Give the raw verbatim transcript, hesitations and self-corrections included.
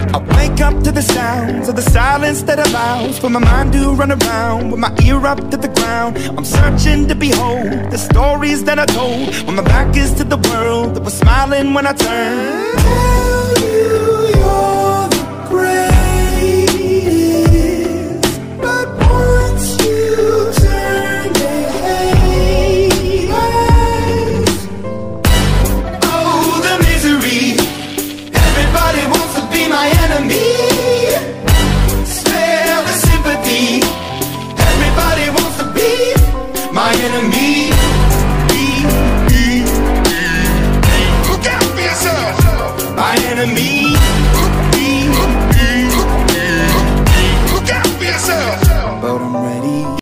I wake up to the sounds of the silence that allows for my mind to run around with my ear up to the ground. I'm searching to behold the stories that I told when my back is to the world that was smiling when I turned. Tell you you're the greatest, but once you turn to hate us, oh, the misery. Everybody wants to be my enemy. Spare the sympathy. Everybody wants to be my enemy. Be, be, be. Look out for yourself. My enemy.